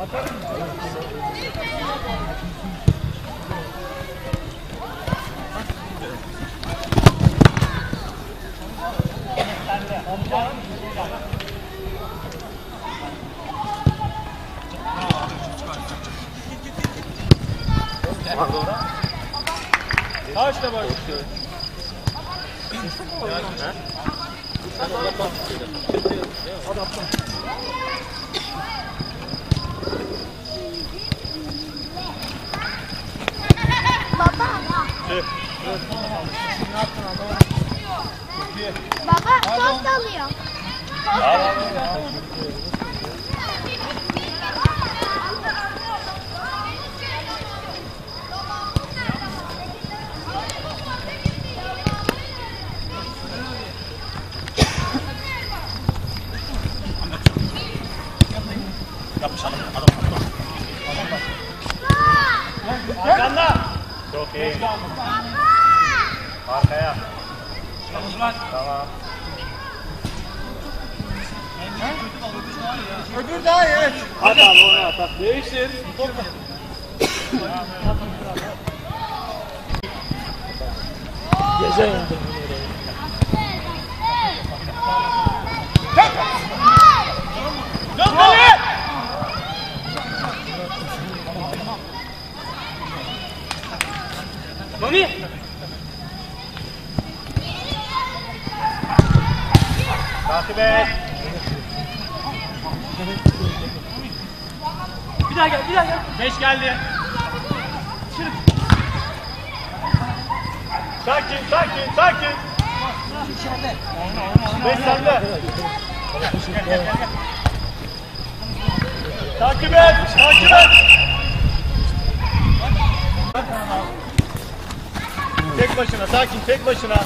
Kaçta var? Baba tost alıyor. Arkanda. Çok iyi. Arkaya. Tamam. Öbür daha iyi. Evet. At abi onu at. Değiştir. Gece yandım. Dön beni. Mami. Takip et. Bir daha gel, bir daha gel. 5 geldi. Sakin, sakin, sakin. 5 sende. Takip et, takip et. Tek başına, sakin, tek başına.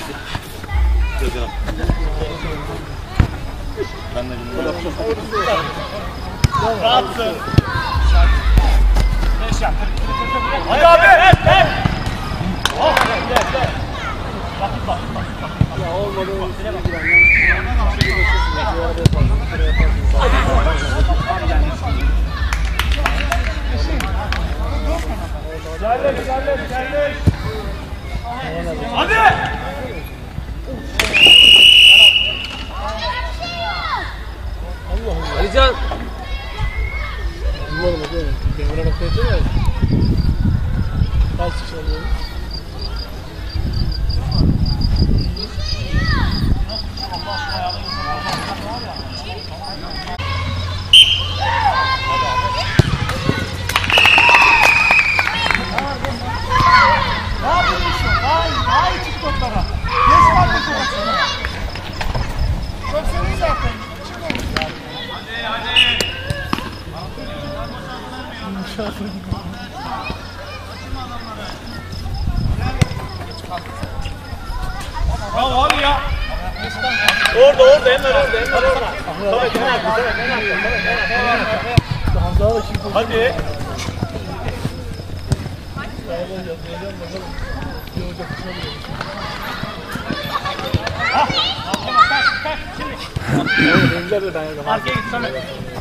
Ben de bilmiyorum. Rahatsın. Hadi abi, et. Ya olmadı. Geldik. Hadi. Alican. Bilmiyorum hadi. Devre noktaya çeker. Kaç kişi alıyor? Ne yapıyorsun? Daha iyi çık toplara. Geç kaldı toplara. Çok senin zaten. Bravo abi ya. Orada Enver orada. Hadi. Arkaya git Samet.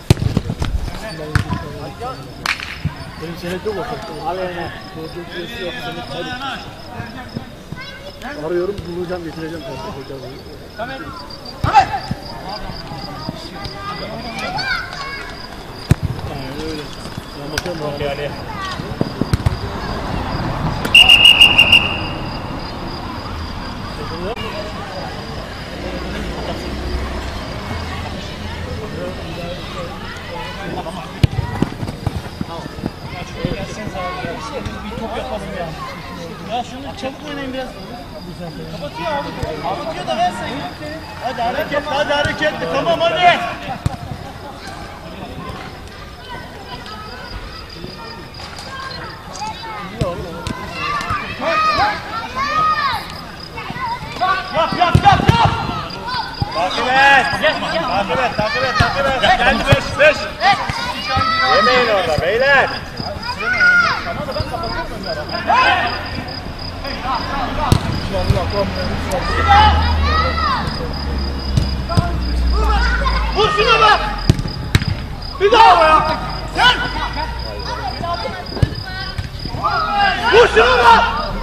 Benim senet yok o. Al eline. Arıyorum, bulacağım, getireceğim. Samet. Öyle. Ben bakıyorum bana. Yani. Bir top yapalım ya. Ya şunu çabuk oynayın biraz. Kapatıyor abi. Kapatıyor da versen. Hadi hareketli. Tamam hadi. Yap. Takip et. Geldi 5. Yemeyin orada beyler. Vur şuna bak. Bir daha ya. Gel. Vur şunu lan.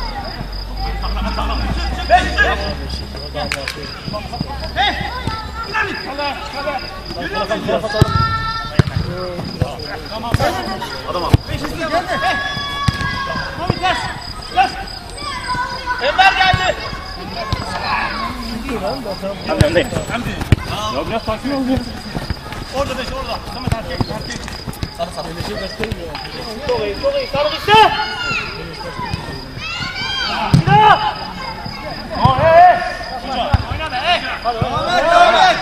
Adam al. Enver geldi. Ya biraz sakin ol ya. Orada 5 orada. Samet erkek. Sarı. Çok iyi. Sarı gitti. Oyna be. Devam et.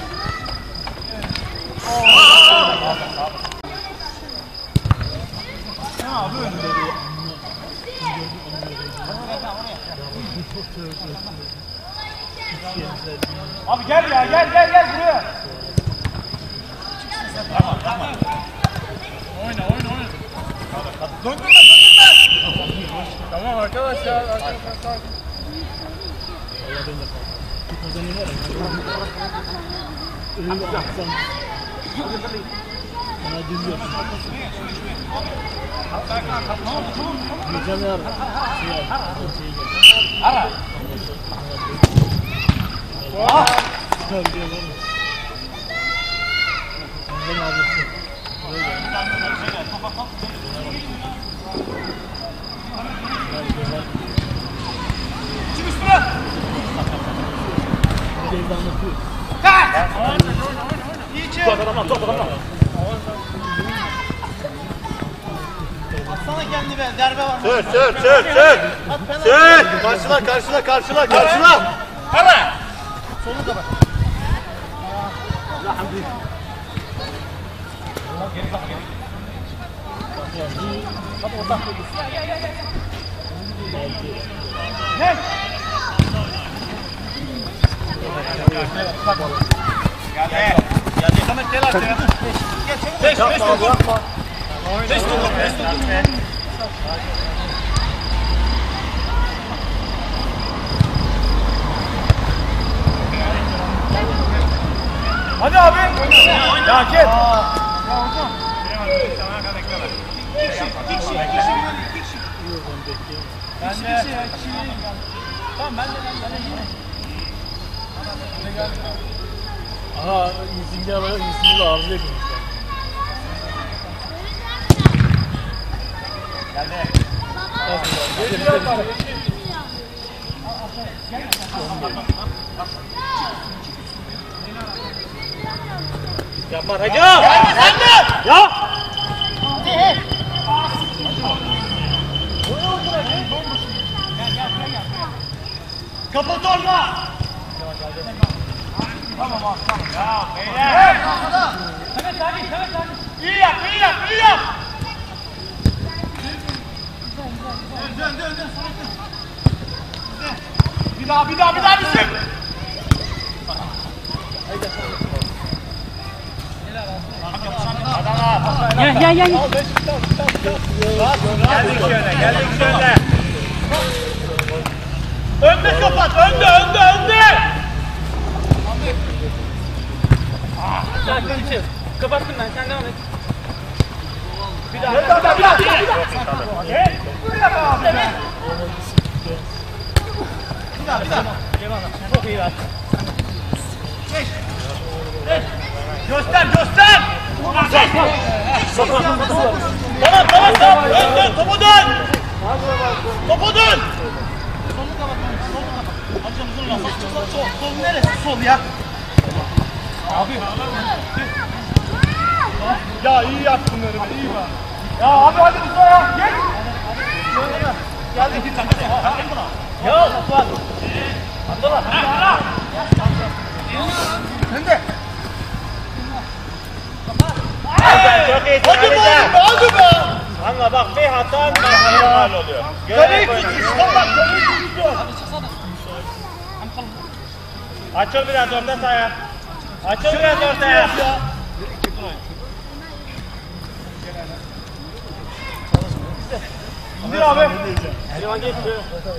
Abi gel ya gel buraya. Oyna. Döndürme. Tamam arkadaşlar. Ara. Çık üstüne. İyi çık. Atsana kendi be. Derbe var. Sür. Karşıla. Ara. Solu da bak. Hadi ortak koyduk. Gel. Geldi. Samet gel artık ya. Gel çabuk. 5 tutun. Hadi abi. Ya gel. Tamam ben de yine. Aha yüzünde var. Yüzünde ağrılıyor. Yapma Recep! Ya! Kapat orada. Tamam abi tamam. Ya beyler. Samet abi. İyi yap. Dön. Bir daha düşün. Gel. Geldik şöyle. Önde kapat. Önde. Kapattım ben, sen devam et. Bir daha. Gel. Buraya bak abi. Bir daha. Çok iyi ver. Geç. Göster. Tamam. Dön. Topu dön. Solu kapat. Hocam uzun lan. Sol neresi? Sol ya. Abi. Ya iyi yaptın öyle be. İyi bak. Ya abi hadi Mustafa ya. Gel. Geldi. Ya Mustafa. Abdullah. Önde. Çok iyi. Hadi be. Anla bak bir hata mal oluyor. Görev tutuş. Açıl biraz orta sahaya. Açıl biraz ortaya. İndir abi. Elvan geçti.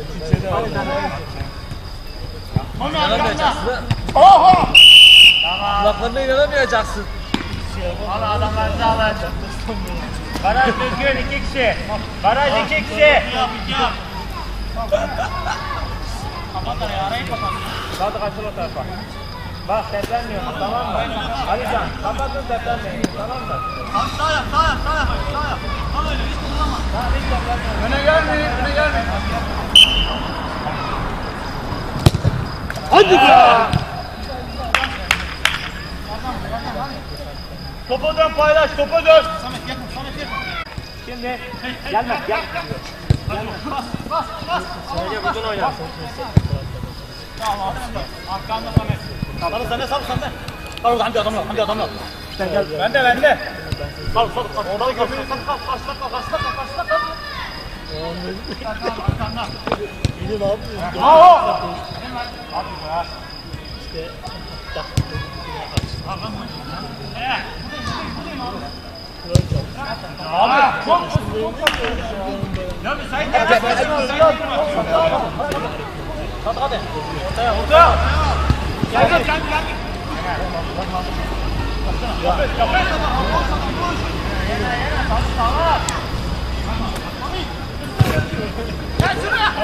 Mami arkanda. Oha. Kulaklarına inanamayacaksın. Al adamlarınızı alın. Baraj düzgün 2 kişi. Baraj 2 kişi. Kapat araya, arayı kapat. Kaldık açıl o tarafa. Bak teplenmiyorsun tamam mı? Alican kapatın teplenmeyin tamam mı? Abi sağ yap, sağ yap, sağ yap. Sağ yap. Al öyle, hiç kullanma. Tamam hiç teplenmiyorsun. Öne gelmeyin, öne gelmeyin. Hadi be! Topa dön paylaş, topa dön. Samet yakın, Samet yakın. Şimdi gelme gel. Bas. Önce uzun oyna. Tamam abi. Arkanda Samet. Sarı sende, sarı sende. Sarı hangi adamlar, hangi adamlar. Sen gel. Bende. Sarı. Orada gördün. Karşıda kal. Arkanda. İyi ne yapıyorsun? Bravo. Hadi be. İşte Abi çok ya müsait de hadi. Ortaya. Gel. Yapın. Gel şuraya.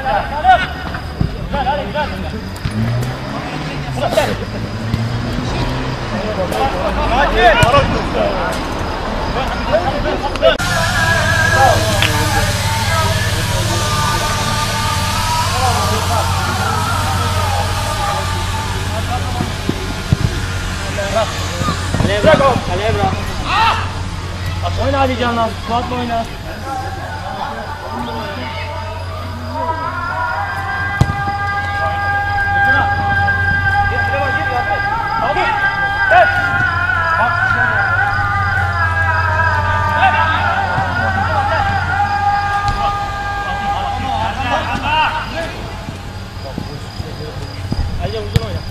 Kaleye bırak. Oyna hadi Canlan. Suat'la oyna. Hadi uzun oyna.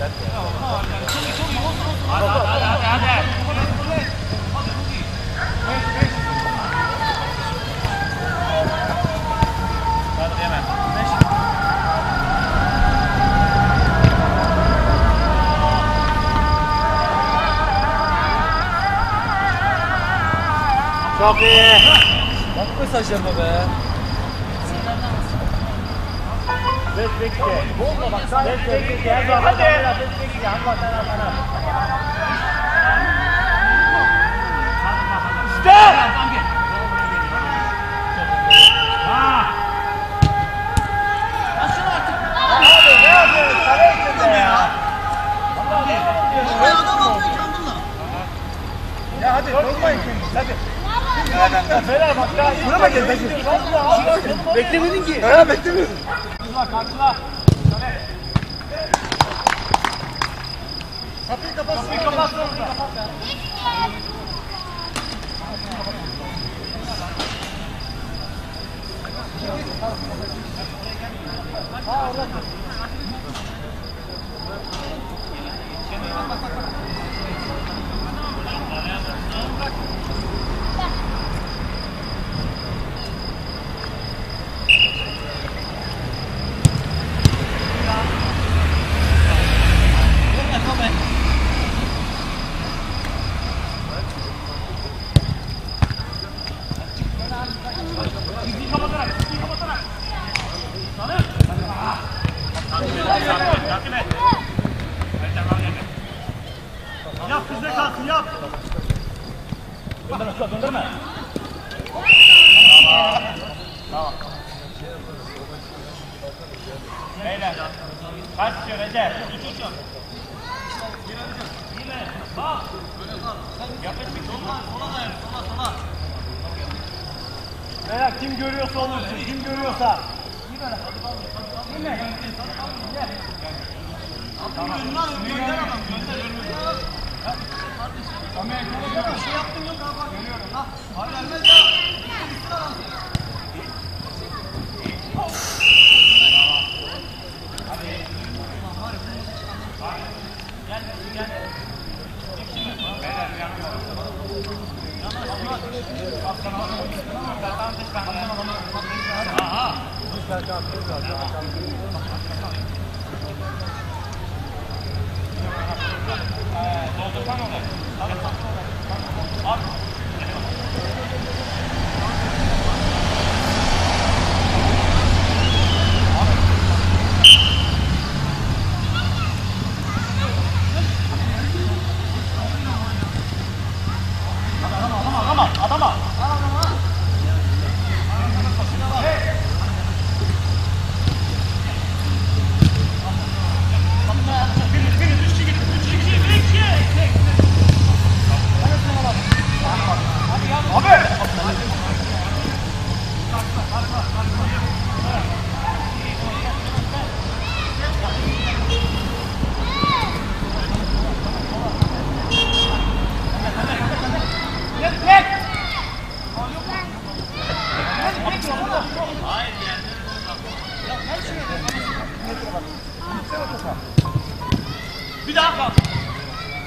Çok iyi. Bak mesajlarına be. Bekle. Bomba bak. Bekle. Hadi. Bekle. Hangi sana. İşte. Abi ne yapıyorsun? Kale içinde ya. Ya hadi yorulmayın kendiniz hadi. Beyler bak ya. Buna bak ya. Beklemedin ki. Ha beklemedin. Karşıla. Kapıyı kapatsın. Yap bizde kalsın yap. Döndürme. Tamam. Beyler. Kaç diyor Recep? Beyler kim görüyorsa olursun. Kim görüyorsa. Tamam. Gönder adam. Gönder. Bir şey yaptın yok abi. Görüyorum. Ha. Hayır vermez ya.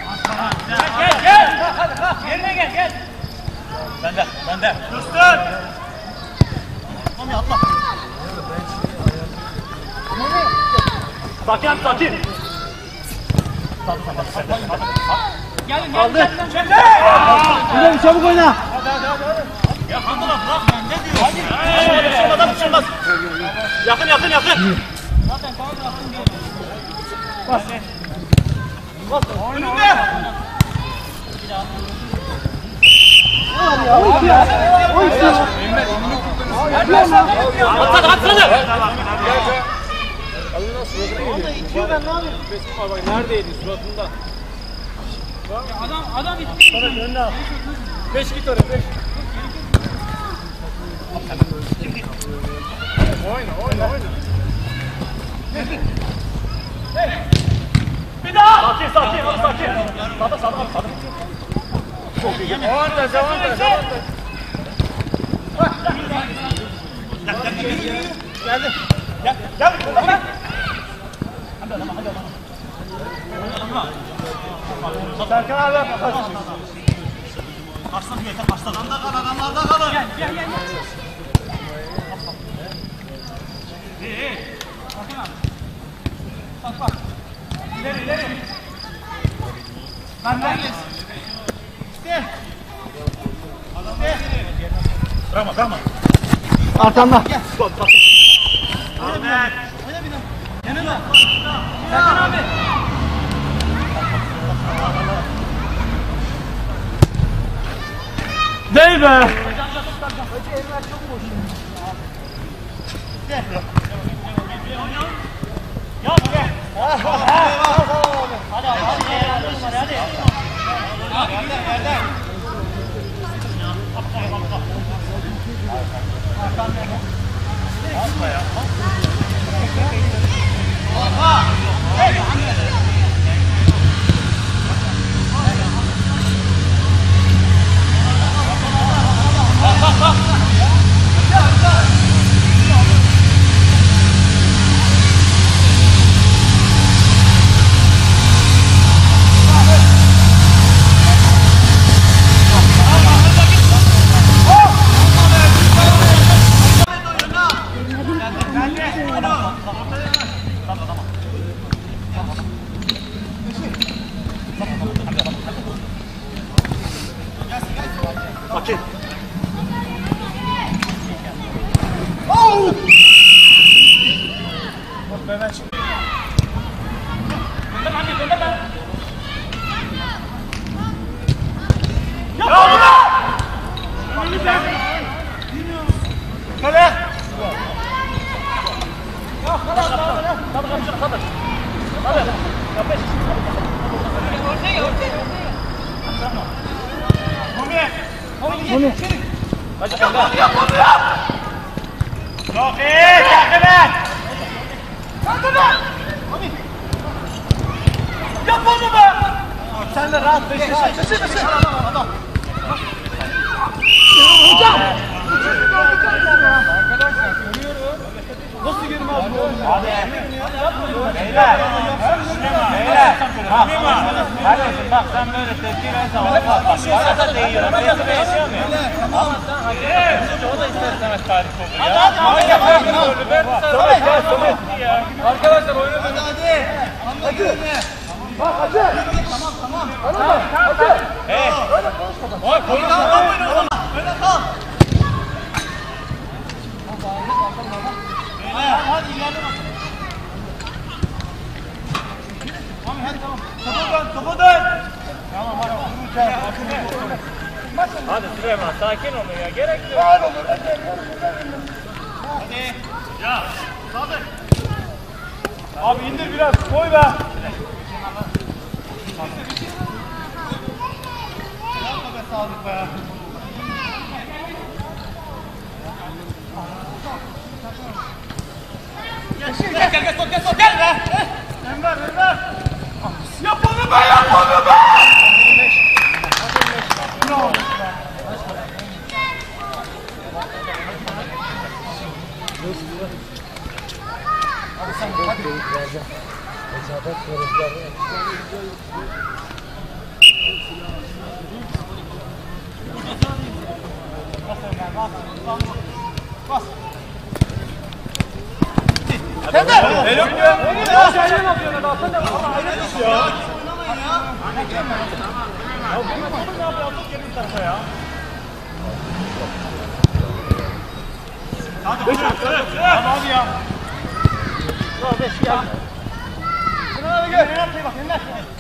Gel. Yerine gel. Bende. Göster. Mami atla. Sakin. Gel. Güzel çabuk oyna. Ya Hamdullah bırak ben ne diyorsun? Hadi. Düşürmez. Yakın. Zaten falan bıraktın diyor. Bas. Önünde. Atsana. Neredeydi suratında? Adam itti. Beş git oraya 5. Oyna. Bir daha. Sakin. Sağda. Çok iyi. Avantaj. Geldi. Gel. Hadi. Serkan abi. Kaçtan bir yeter. Anlarda kalın. Gel. Bakın abi. Bak. İleri. Benden geç. İşte. Bırakma. Arkamda. Gel. Ahmet. Yanına. Serkan abi. Değil be. Sakin. Hadi kanka. Çok iyi. Yap onu be. Sen de rahat beşe. Adam. Hocam. Nasıl girmez bu oğlum? Hadi. Beyler. Kardeşim bak sen böyle tepki versen olmaz. Bana da değiyor. Tepki yaşıyor mu? Ama sen hakikaten o da ister istemez tarif oluyor. Hadi. Arkadaşlar oynadın. Hadi. Bak hadi. Tamam. Hadi. Oy konuşma. Öyle kal. Hadi ilerle bak. Hadi tamam. Topa dön. Tamam. Hadi Süleyman sakin olun ya. Gerek yok. Hadi. Ya. Sadık. Abi indir biraz. Koy be. Yapma be Sadık be. Gel be. Enver. Yap onu be. Bas. Sen de. Elim. Tamam abi ya. Bravo 5 gel. Şuna abi gel. Bak Enler.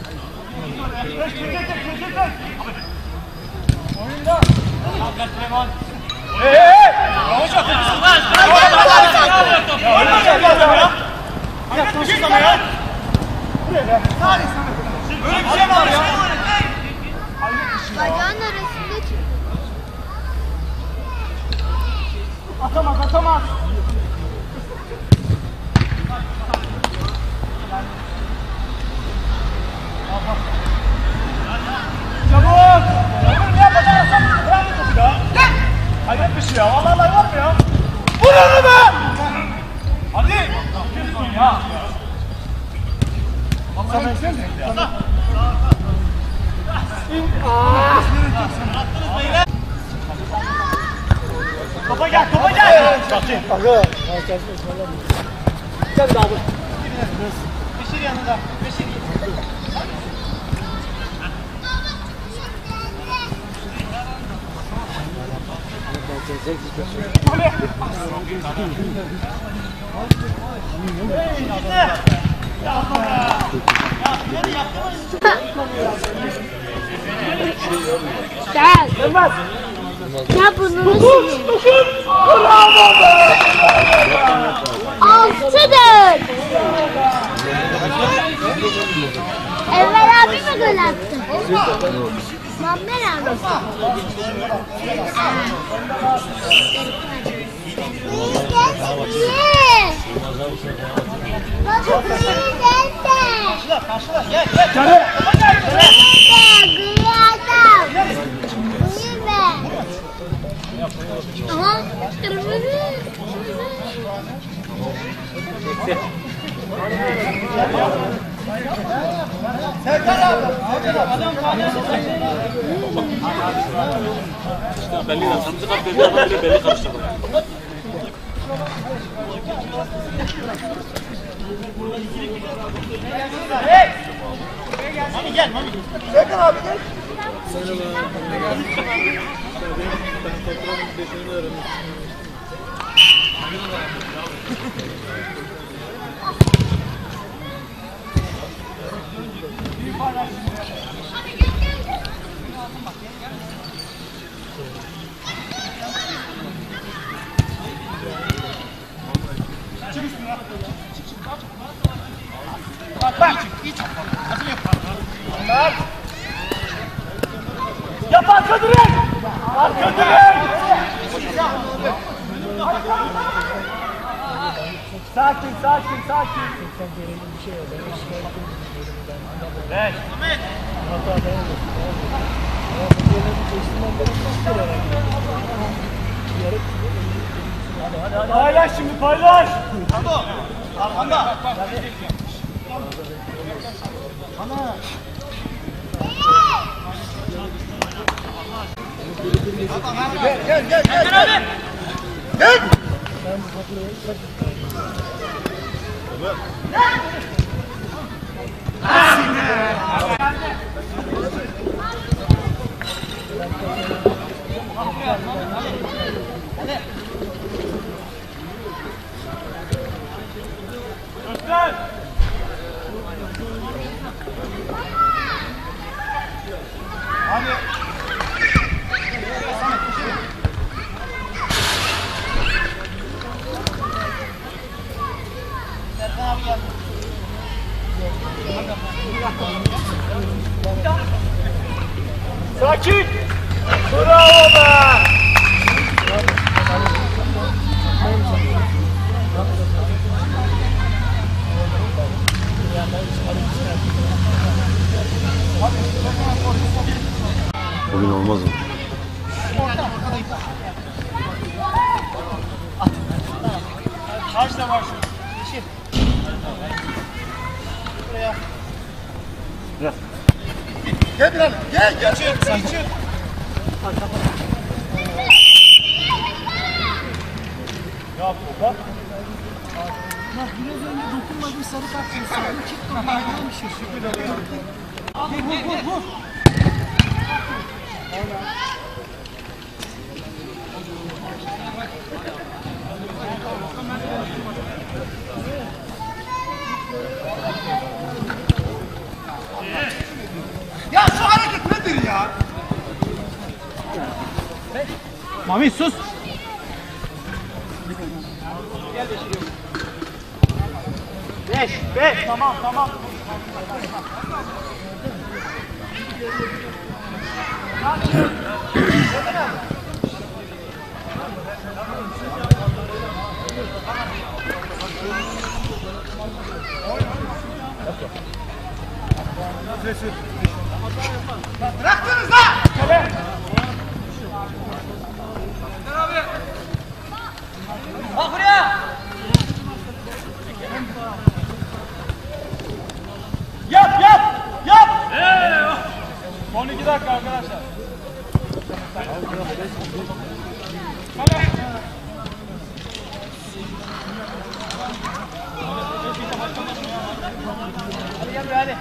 Oyunda. Hocam. Ya koşun sana ya. Buraya be. Salih sana. Böyle bir şey var ya. Bacağın arasında çıktı. Atamaz. Çabuk! Çabuk ya bacağına sapını bırak bu topu ya. Hayret bir şey ya. Allah yok mu ya? Vur onu be! Hadi! Yapıyorsun ya. Vallahi ben sen ya. Topa gel. Sakin. Gel bir daha dur. Beşir yanında. Beşir. Gel. Ya burnunu sileyim. 6-4. Enver abi mi gol attı? Muammer abi. Karşıla. Gel. Serkan abi. Belli de samsı kart dedi ama bile belli karıştırdı. Mami gel. Serkan abi gel. Bak. Yap arka direk. Sakin. Evet. Hadi. Paylaş şimdi paylaş. Arkanda. Ana. Gel. Gel. Sakin. Bravo be. Bugün olmaz mı? Karşıda var şu. Yeşil. Buraya. Gel Bilal. Gel. Çık. Ne yaptı bak? Bak biraz önce dokunmadım sarı kart gösterdi. Çıktı. Ayağım şaşırdı. Vur. Ya şu hareket nedir ya? Mami sus. Beş. Tamam. Bıraktınız lan! Kale! Bak buraya. Yap! Son 2 dakika arkadaşlar. Kale! Hadi gel hadi.